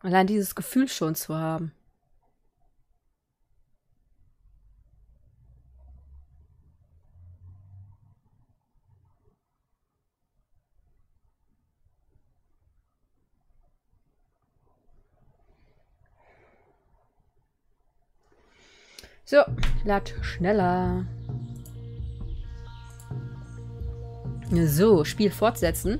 Allein dieses Gefühl schon zu haben. So, lad schneller. So, Spiel fortsetzen.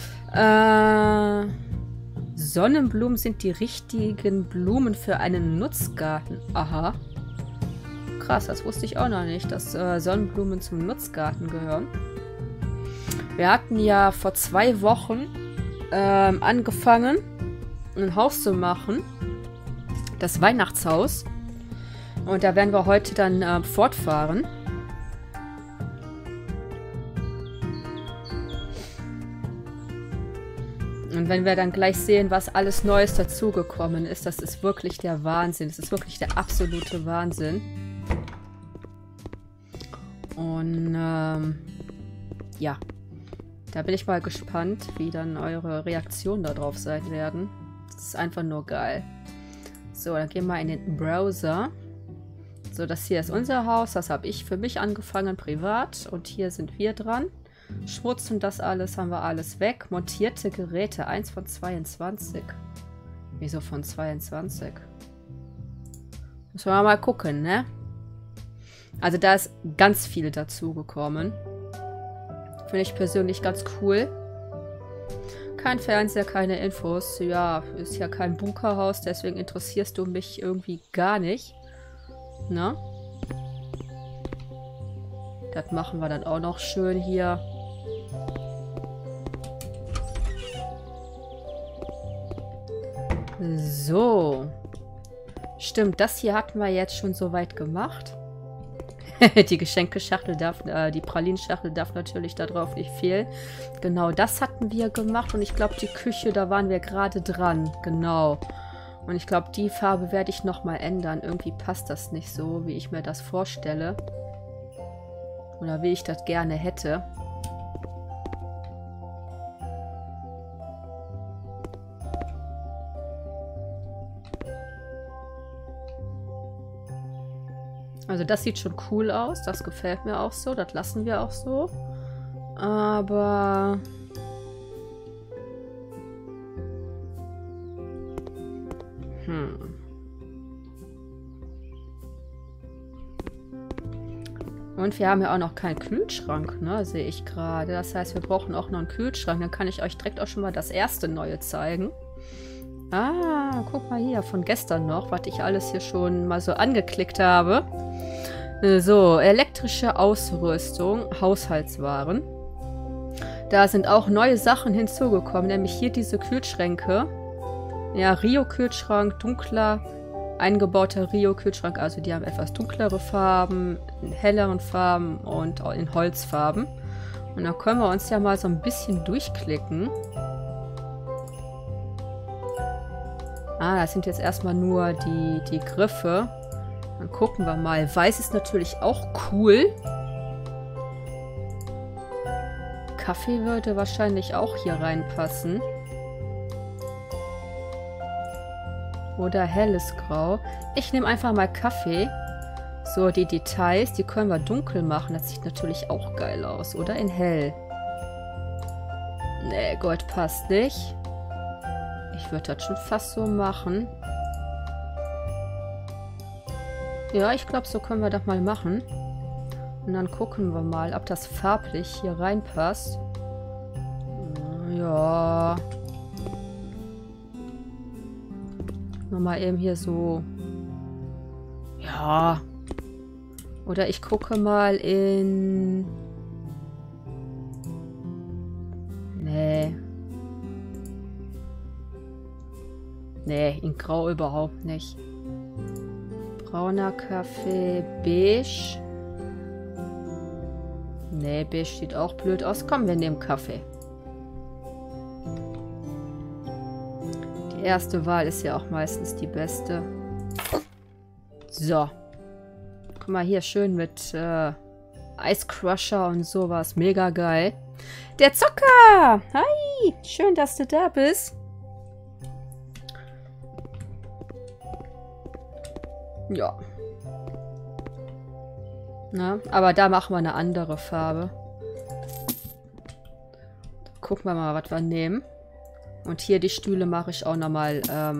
Sonnenblumen sind die richtigen Blumen für einen Nutzgarten. Aha. Krass, das wusste ich auch noch nicht, dass Sonnenblumen zum Nutzgarten gehören. Wir hatten ja vor 2 Wochen angefangen, ein Haus zu machen. Das Weihnachtshaus. Und da werden wir heute dann fortfahren. Und wenn wir dann gleich sehen, was alles Neues dazugekommen ist, das ist wirklich der Wahnsinn. Das ist wirklich der absolute Wahnsinn. Und ja, da bin ich mal gespannt, wie dann eure Reaktionen darauf sein werden. Das ist einfach nur geil. So, dann gehen wir in den Browser. So, das hier ist unser Haus. Das habe ich für mich angefangen, privat. Und hier sind wir dran. Schmutz und das alles haben wir alles weg. Montierte Geräte, 1 von 22. Wieso von 22? Müssen wir mal gucken, ne? Also da ist ganz viel dazugekommen. Finde ich persönlich ganz cool. Kein Fernseher, keine Infos. Ja, ist ja kein Bunkerhaus, deswegen interessierst du mich irgendwie gar nicht. Na? Das machen wir dann auch noch schön hier. So. Stimmt, das hier hatten wir jetzt schon soweit gemacht. Die Geschenkeschachtel darf, die Pralinschachtel darf natürlich da drauf nicht fehlen. Genau, das hatten wir gemacht und ich glaube, die Küche, da waren wir gerade dran. Genau. Und ich glaube, die Farbe werde ich nochmal ändern. Irgendwie passt das nicht so, wie ich mir das vorstelle. Oder wie ich das gerne hätte. Also das sieht schon cool aus. Das gefällt mir auch so. Das lassen wir auch so. Aber... Und wir haben ja auch noch keinen Kühlschrank, ne? Sehe ich gerade. Das heißt, wir brauchen auch noch einen Kühlschrank. Dann kann ich euch direkt auch schon mal das erste Neue zeigen. Ah, guck mal hier. Von gestern noch, was ich alles hier schon mal so angeklickt habe. So, elektrische Ausrüstung, Haushaltswaren. Da sind auch neue Sachen hinzugekommen, nämlich hier diese Kühlschränke. Ja, Rio-Kühlschrank, dunkler, eingebauter Rio-Kühlschrank. Also die haben etwas dunklere Farben, in helleren Farben und in Holzfarben. Und dann können wir uns ja mal so ein bisschen durchklicken. Ah, das sind jetzt erstmal nur die Griffe. Dann gucken wir mal. Weiß ist natürlich auch cool. Kaffee würde wahrscheinlich auch hier reinpassen. Oder helles Grau. Ich nehme einfach mal Kaffee. So, die Details, die können wir dunkel machen. Das sieht natürlich auch geil aus. Oder in hell. Nee, Gold passt nicht. Ich würde das schon fast so machen. Ja, ich glaube, so können wir das mal machen. Und dann gucken wir mal, ob das farblich hier reinpasst. Ja. Nochmal eben hier so. Ja. Oder ich gucke mal in... Nee. Nee, in Grau überhaupt nicht. Brauner Kaffee, beige. Nee, beige sieht auch blöd aus. Komm, wir nehmen Kaffee. Die erste Wahl ist ja auch meistens die beste. So. Guck mal hier, schön mit Ice Crusher und sowas. Mega geil. Der Zocker! Hi! Schön, dass du da bist. Ja. Na, aber da machen wir eine andere Farbe. Gucken wir mal, was wir nehmen. Und hier die Stühle mache ich auch nochmal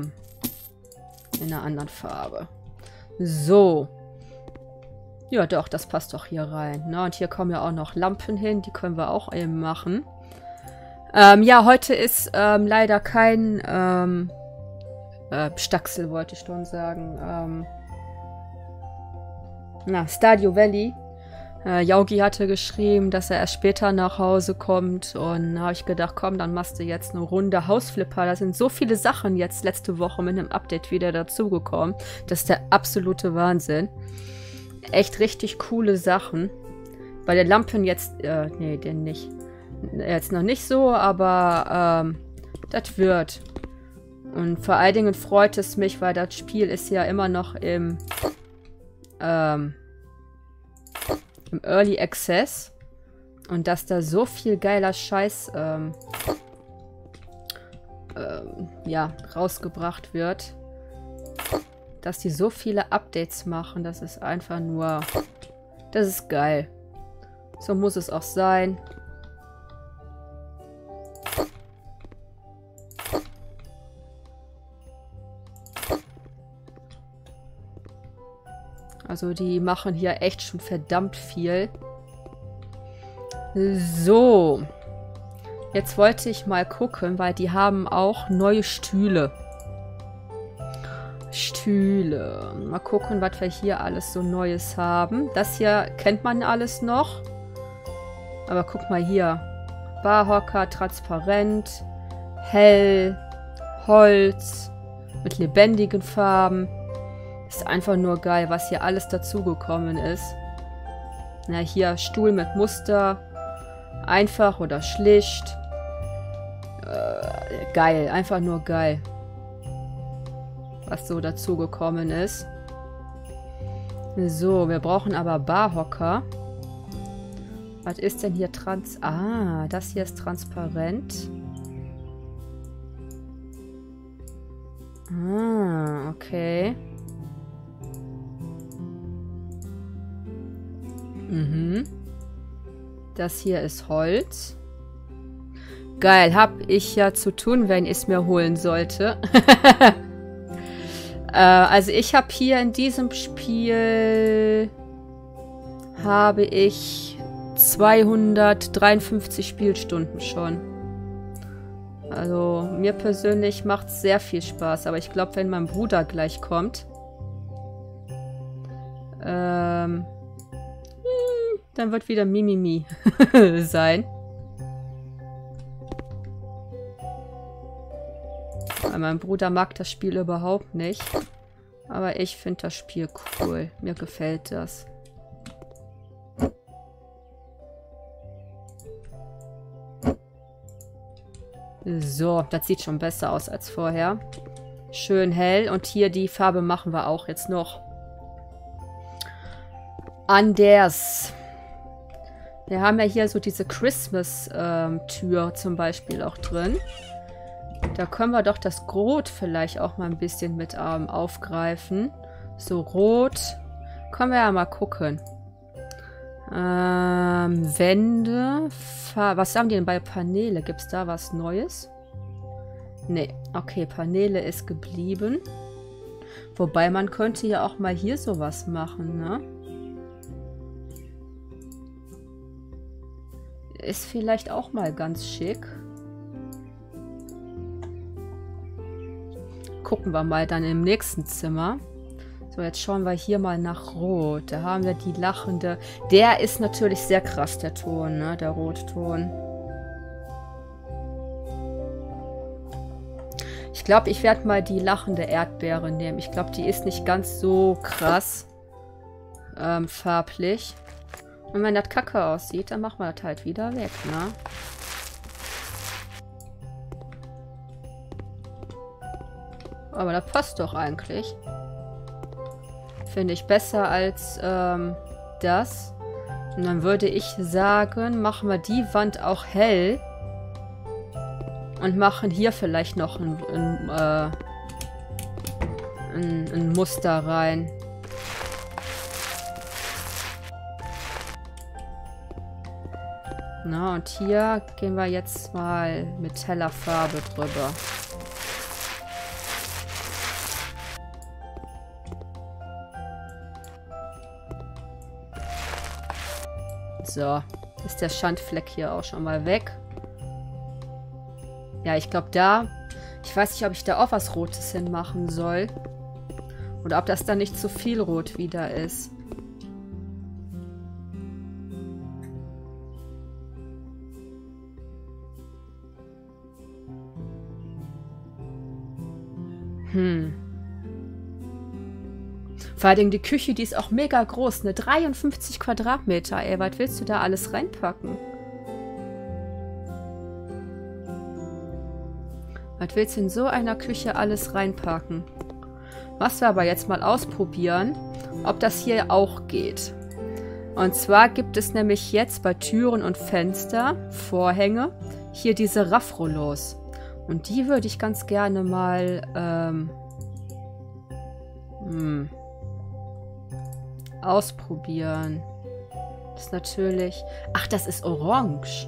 in einer anderen Farbe. So. Ja, doch, das passt doch hier rein. Ne? Und hier kommen ja auch noch Lampen hin. Die können wir auch eben machen. Ja, heute ist leider kein Staxel, wollte ich schon sagen. Stardew Valley. Yaugi hatte geschrieben, dass er erst später nach Hause kommt. Und da habe ich gedacht, komm, dann machst du jetzt eine Runde Hausflipper. Da sind so viele Sachen jetzt letzte Woche mit einem Update wieder dazugekommen. Das ist der absolute Wahnsinn. Echt richtig coole Sachen. Bei den Lampen jetzt, nee, den nicht. Jetzt noch nicht so, aber das wird. Und vor allen Dingen freut es mich, weil das Spiel ist ja immer noch im Early Access. Und dass da so viel geiler Scheiß ja, rausgebracht wird. Dass die so viele Updates machen, das ist einfach nur... Das ist geil. So muss es auch sein. Also die machen hier echt schon verdammt viel. So. Jetzt wollte ich mal gucken, weil die haben auch neue Stühle. Mal gucken, was wir hier alles so Neues haben. Das hier kennt man alles noch. Aber guck mal hier. Barhocker, transparent, hell, Holz, mit lebendigen Farben. Ist einfach nur geil, was hier alles dazugekommen ist. Na, hier Stuhl mit Muster. Einfach oder schlicht. Geil, einfach nur geil. Was so dazugekommen ist. So, wir brauchen aber Barhocker. Was ist denn hier Ah, das hier ist transparent. Ah, okay. Das hier ist Holz. Geil, hab ich ja zu tun, wenn ich es mir holen sollte. Also ich habe hier in diesem Spiel habe ich 253 Spielstunden schon. Also mir persönlich macht es sehr viel Spaß, aber ich glaube, wenn mein Bruder gleich kommt, dann wird wieder Mimimi sein. Weil mein Bruder mag das Spiel überhaupt nicht. Aber ich finde das Spiel cool. Mir gefällt das. So, das sieht schon besser aus als vorher. Schön hell. Und hier die Farbe machen wir auch jetzt noch. Anders. Wir haben ja hier so diese Christmas-Tür zum Beispiel auch drin. Da können wir doch das Rot vielleicht auch mal ein bisschen mit aufgreifen. So rot. Können wir ja mal gucken. Wände. Was haben die denn bei Paneele? Gibt es da was Neues? Nee. Okay, Paneele ist geblieben. Wobei man könnte ja auch mal hier sowas machen, ne? Ist vielleicht auch mal ganz schick. Gucken wir mal dann im nächsten Zimmer. So, jetzt schauen wir hier mal nach Rot. Da haben wir die lachende. Der ist natürlich sehr krass, der Ton, ne? Der Rotton. Ich glaube, ich werde mal die lachende Erdbeere nehmen. Ich glaube, die ist nicht ganz so krass farblich. Und wenn das kacke aussieht, dann machen wir das halt wieder weg, ne? Aber das passt doch eigentlich. Finde ich besser als das. Und dann würde ich sagen, machen wir die Wand auch hell. Und machen hier vielleicht noch ein Muster rein. Na, und hier gehen wir jetzt mal mit heller Farbe drüber. So, ist der Schandfleck hier auch schon mal weg. Ja, ich glaube da... Ich weiß nicht, ob ich da auch was Rotes hinmachen soll. Oder ob das dann nicht zu viel Rot wieder ist. Vor allem die Küche, die ist auch mega groß. Ne? 53 Quadratmeter, ey. Was willst du da alles reinpacken? Was willst du in so einer Küche alles reinpacken? Was wir aber jetzt mal ausprobieren, ob das hier auch geht. Und zwar gibt es nämlich jetzt bei Türen und Fenster, Vorhänge, hier diese Raffrollos. Und die würde ich ganz gerne mal ausprobieren. Das ist natürlich... Ach, das ist orange.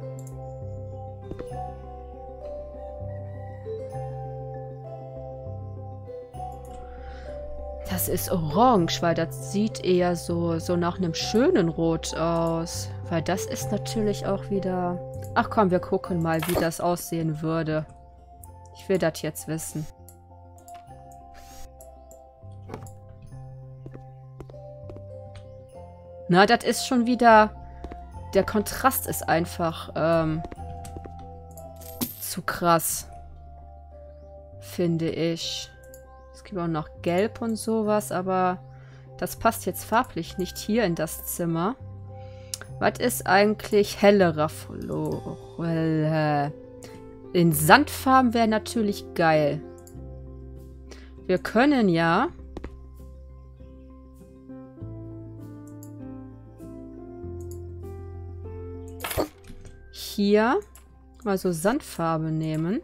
Das ist orange, weil das sieht eher so nach einem schönen Rot aus. Weil das ist natürlich auch wieder... Ach komm, wir gucken mal, wie das aussehen würde. Ich will das jetzt wissen. Na, das ist schon wieder... Der Kontrast ist einfach zu krass. Finde ich. Es gibt auch noch Gelb und sowas, aber das passt jetzt farblich nicht hier in das Zimmer. Was ist eigentlich helle Raffolo? In Sandfarben wäre natürlich geil. Wir können ja... hier mal so Sandfarbe nehmen.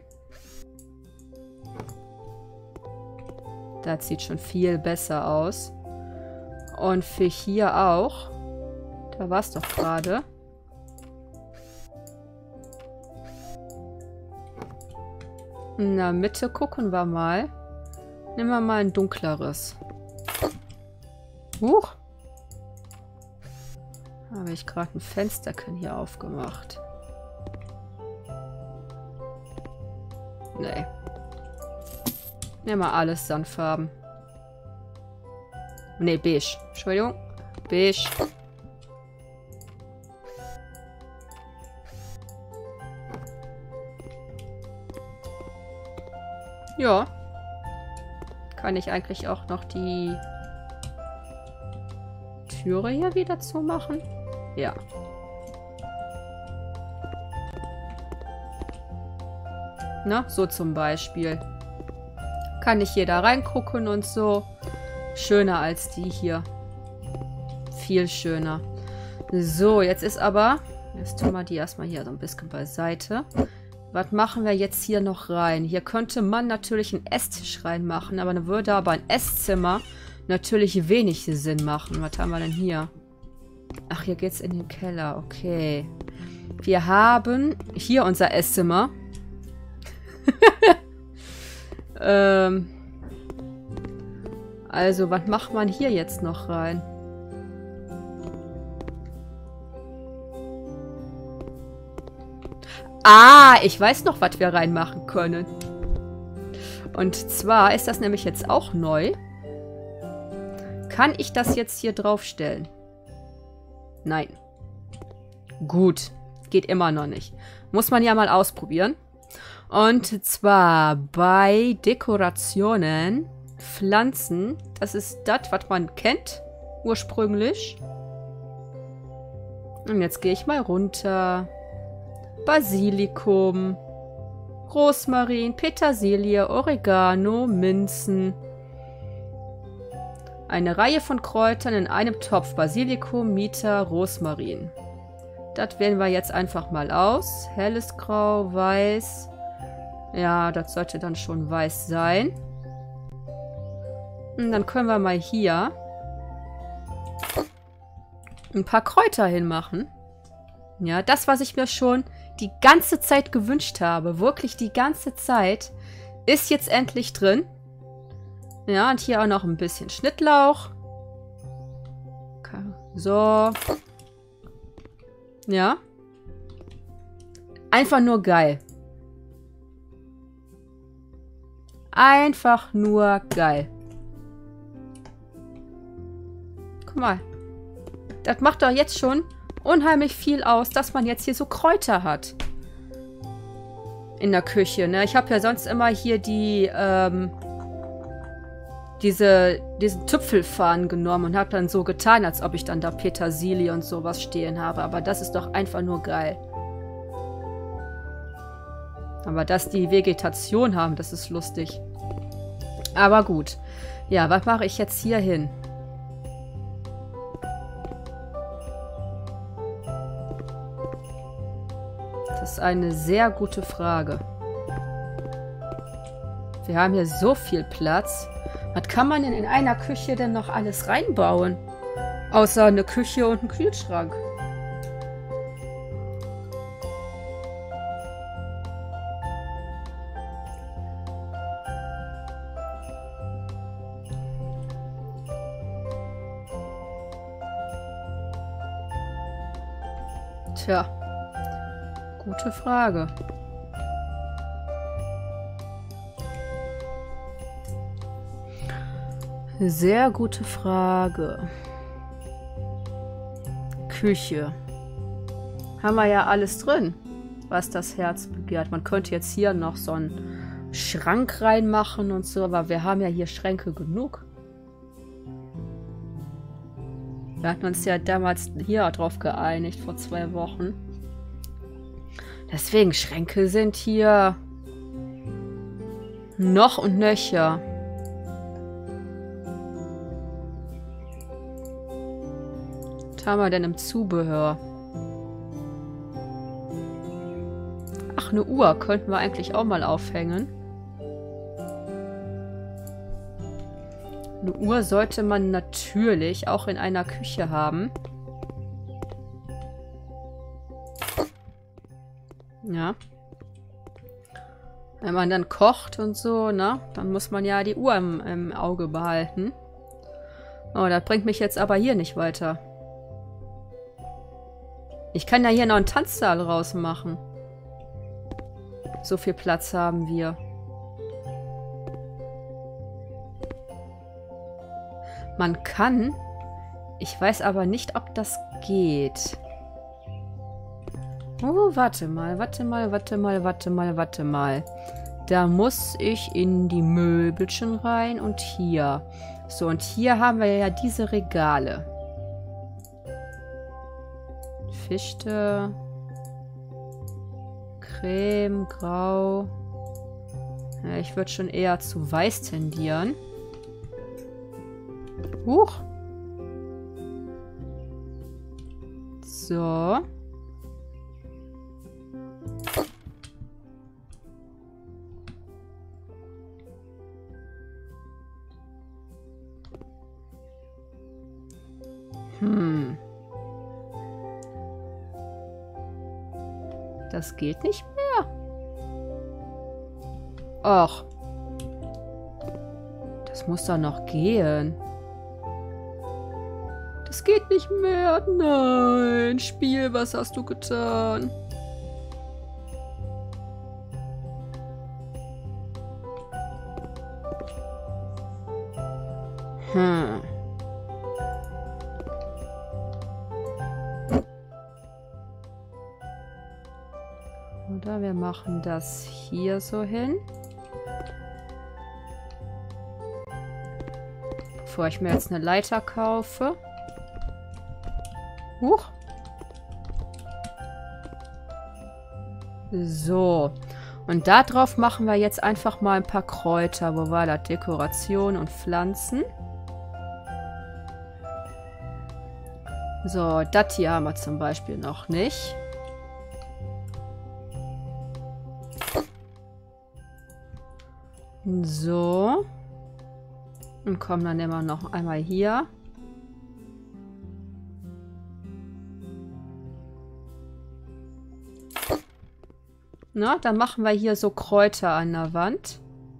Das sieht schon viel besser aus. Und für hier auch. Da war es doch gerade. In der Mitte gucken wir mal. Nehmen wir mal ein dunkleres. Huch. Habe ich gerade ein Fensterchen hier aufgemacht. Nee. Nehmen wir alles Sandfarben. Nee, beige. Entschuldigung. Beige. Ja. Kann ich eigentlich auch noch die Türe hier wieder zumachen? Ja. Na, so zum Beispiel. Kann ich hier da reingucken und so. Schöner als die hier. Viel schöner. So, jetzt ist aber... Jetzt tun wir die erstmal hier so ein bisschen beiseite. Was machen wir jetzt hier noch rein? Hier könnte man natürlich einen Esstisch reinmachen, aber dann würde aber ein Esszimmer natürlich wenig Sinn machen. Was haben wir denn hier? Ach, hier geht's in den Keller. Okay. Wir haben hier unser Esszimmer. Also, was macht man hier jetzt noch rein? Ah, ich weiß noch, was wir reinmachen können. Und zwar ist das nämlich jetzt auch neu. Kann ich das jetzt hier draufstellen? Nein. Gut. Geht immer noch nicht. Muss man ja mal ausprobieren. Und zwar bei Dekorationen, Pflanzen. Das ist das, was man kennt, ursprünglich. Und jetzt gehe ich mal runter. Basilikum, Rosmarin, Petersilie, Oregano, Minzen. Eine Reihe von Kräutern in einem Topf. Basilikum, Mita, Rosmarin. Das wählen wir jetzt einfach mal aus. Helles Grau, Weiß. Ja, das sollte dann schon weiß sein. Und dann können wir mal hier ein paar Kräuter hinmachen. Ja, das, was ich mir schon die ganze Zeit gewünscht habe, wirklich die ganze Zeit, ist jetzt endlich drin. Ja, und hier auch noch ein bisschen Schnittlauch. Okay. So. Ja. Einfach nur geil. Einfach nur geil. Guck mal. Das macht doch jetzt schon unheimlich viel aus, dass man jetzt hier so Kräuter hat. In der Küche, ne? Ich habe ja sonst immer hier die, diesen Tüpfelfarn genommen und habe dann so getan, als ob ich dann da Petersilie und sowas stehen habe. Aber das ist doch einfach nur geil. Aber dass die Vegetation haben, das ist lustig. Aber gut. Ja, was mache ich jetzt hier hin? Das ist eine sehr gute Frage. Wir haben hier so viel Platz. Was kann man denn in einer Küche denn noch alles reinbauen? Außer eine Küche und einen Kühlschrank. Tja, gute Frage. Sehr gute Frage. Küche. Haben wir ja alles drin, was das Herz begehrt. Man könnte jetzt hier noch so einen Schrank reinmachen und so, aber wir haben ja hier Schränke genug. Wir hatten uns ja damals hier drauf geeinigt, vor 2 Wochen. Deswegen, Schränke sind hier noch und nöcher. Was haben wir denn im Zubehör? Ach, eine Uhr könnten wir eigentlich auch mal aufhängen. Eine Uhr sollte man natürlich auch in einer Küche haben. Ja. Wenn man dann kocht und so, ne, dann muss man ja die Uhr im Auge behalten. Oh, das bringt mich jetzt aber hier nicht weiter. Ich kann ja hier noch einen Tanzsaal rausmachen. So viel Platz haben wir. Man kann. Ich weiß aber nicht, ob das geht. Oh, warte mal. Da muss ich in die Möbelchen rein und hier. So, und hier haben wir ja diese Regale. Fichte. Creme, Grau. Ja, ich würde schon eher zu Weiß tendieren. Huch. So. Das geht nicht mehr. Och. Das muss doch noch gehen. Das geht nicht mehr. Nein, Spiel, was hast du getan? Oder wir machen das hier so hin. Bevor ich mir jetzt eine Leiter kaufe. Huch. So. Und da drauf machen wir jetzt einfach mal ein paar Kräuter. Wo war das? Dekoration und Pflanzen. So, das hier haben wir zum Beispiel noch nicht. So. Und komm, dann nehmen wir noch einmal hier. Na, dann machen wir hier so Kräuter an der Wand.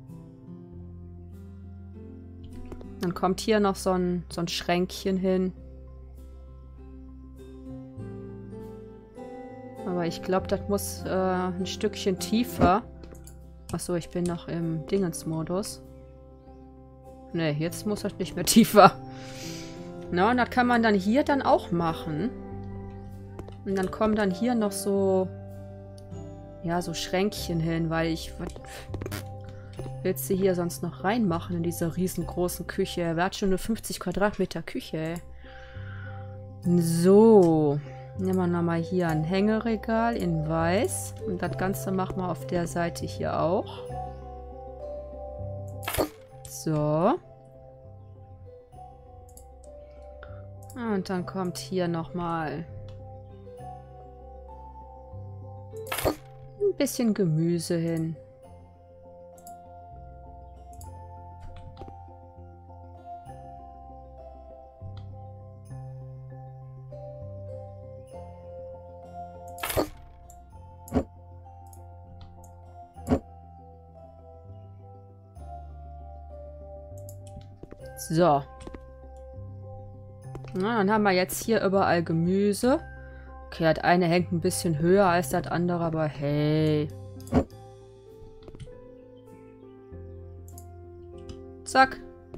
Dann kommt hier noch so ein Schränkchen hin. Aber ich glaube, das muss ein Stückchen tiefer. Achso, ich bin noch im Dingensmodus. Ne, jetzt muss das nicht mehr tiefer. Na, und das kann man dann hier dann auch machen. Und dann kommen dann hier noch so... Ja, so Schränkchen hin, weil ich... Willst du hier sonst noch reinmachen in diese riesengroßen Küche? Wer hat schon eine 50 Quadratmeter Küche, ey? So. Nehmen wir nochmal hier ein Hängeregal in weiß. Und das Ganze machen wir auf der Seite hier auch. So. Und dann kommt hier nochmal ein bisschen Gemüse hin. So. Na, dann haben wir jetzt hier überall Gemüse. Okay, das eine hängt ein bisschen höher als das andere, aber hey. Zack.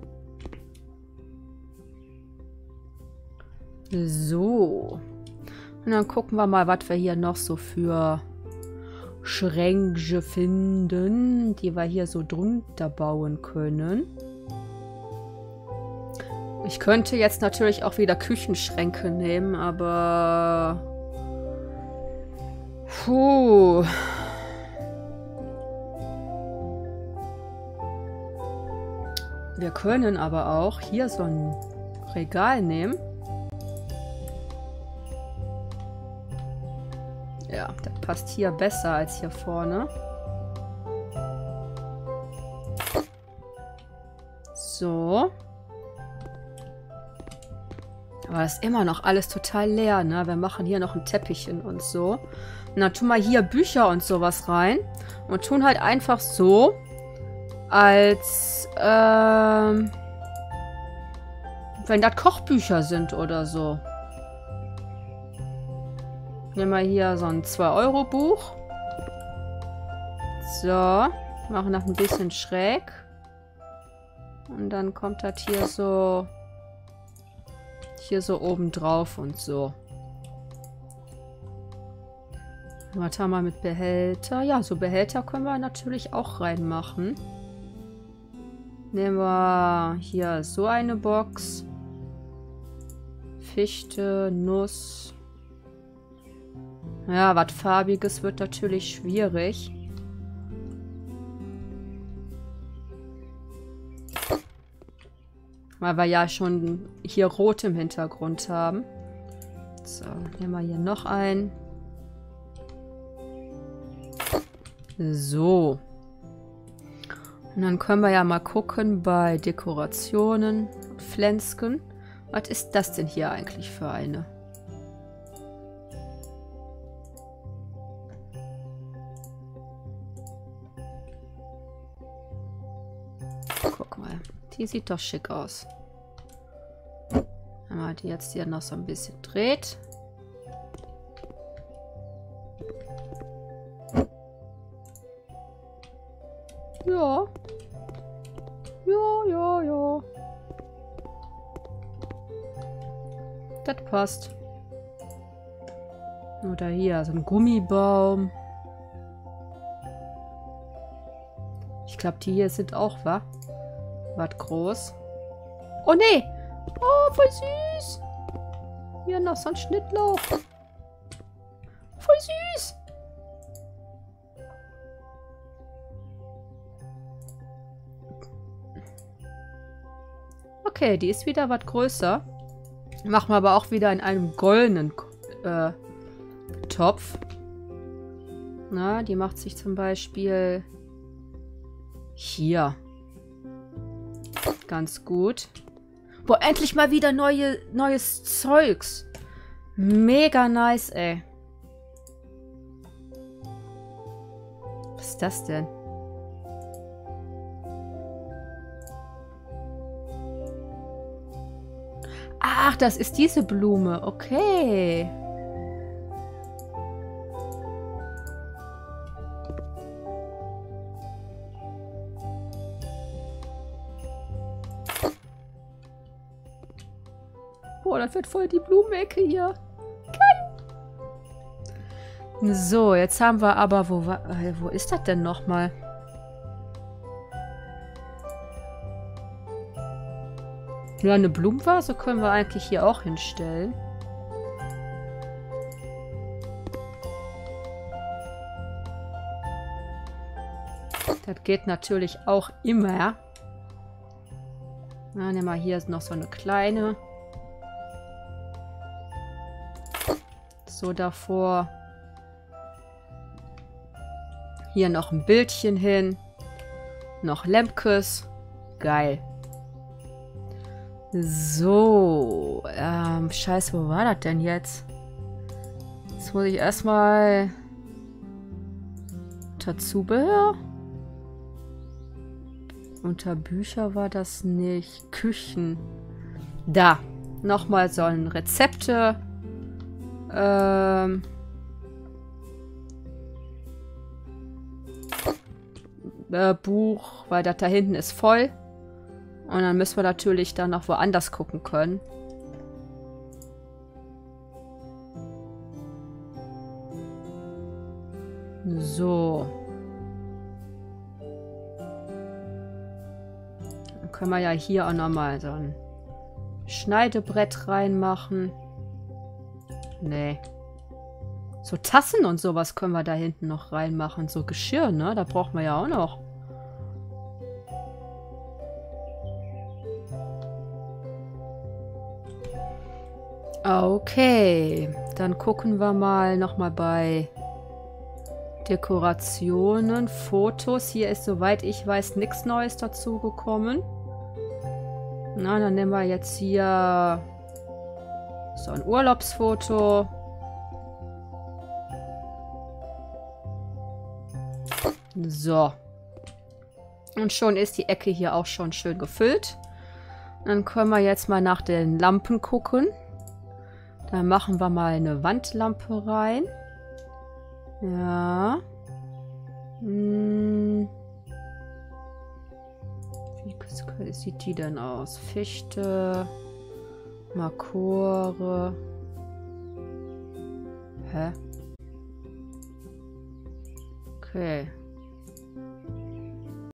So. Und dann gucken wir mal, was wir hier noch so für Schränke finden, die wir hier so drunter bauen können. Ich könnte jetzt natürlich auch wieder Küchenschränke nehmen, aber... Puh. Wir können aber auch hier so ein Regal nehmen. Ja, das passt hier besser als hier vorne. So. Aber das ist immer noch alles total leer, ne? Wir machen hier noch ein Teppichchen und so. Und dann tun wir hier Bücher und sowas rein. Und tun halt einfach so, als, wenn das Kochbücher sind oder so. Nehmen wir hier so ein 2-Euro-Buch. So. Machen das ein bisschen schräg. Und dann kommt das hier so... Hier so oben drauf und so. Was haben wir mit Behälter? Ja, so Behälter können wir natürlich auch reinmachen. Nehmen wir hier so eine Box. Fichte, Nuss. Ja, was Farbiges wird natürlich schwierig. Weil wir ja schon hier rot im Hintergrund haben. So, nehmen wir hier noch ein. So. Und dann können wir ja mal gucken bei Dekorationen, Pflänzchen. Was ist das denn hier eigentlich für eine? Guck mal. Die sieht doch schick aus. Wenn man die jetzt hier noch so ein bisschen dreht. Ja. Ja. Das passt. Oder hier so ein Gummibaum. Ich glaube, die hier sind auch, wa? Was groß. Oh, nee. Oh, voll süß. Hier noch so ein Schnittlauch. Voll süß. Okay, die ist wieder was größer. Machen wir aber auch wieder in einem goldenen Topf. Na, die macht sich zum Beispiel hier ganz gut. Boah, endlich mal wieder neues Zeugs. Mega nice, ey. das denn? Ach, das ist diese Blume. Okay. Boah, das wird voll die Blumenecke hier. So, jetzt haben wir aber... Wo ist das denn nochmal? Ja, eine Blumenvase können wir eigentlich hier auch hinstellen. Das geht natürlich auch immer. Na, nehmen wir hier noch so eine kleine. So davor. Hier noch ein Bildchen hin. Noch Lemkes. Geil. So. Scheiße, wo war das denn jetzt? Jetzt muss ich erstmal... Unter Zubehör? Unter Bücher war das nicht. Küchen. Da. Nochmal so ein Rezepte. Buch, weil das da hinten ist voll. Und dann müssen wir natürlich dann noch woanders gucken können. So. Dann können wir ja hier auch nochmal so ein Schneidebrett reinmachen. Nee. So Tassen und sowas können wir da hinten noch reinmachen. So Geschirr, ne? Da brauchen wir ja auch noch. Okay. Dann gucken wir mal nochmal bei Dekorationen, Fotos. Hier ist, soweit ich weiß, nichts Neues dazu gekommen. Na, dann nehmen wir jetzt hier so ein Urlaubsfoto. So. Und schon ist die Ecke hier auch schon schön gefüllt. Dann können wir jetzt mal nach den Lampen gucken. Dann machen wir mal eine Wandlampe rein. Ja. Wie sieht die denn aus? Fichte. Makore. Hä? Okay.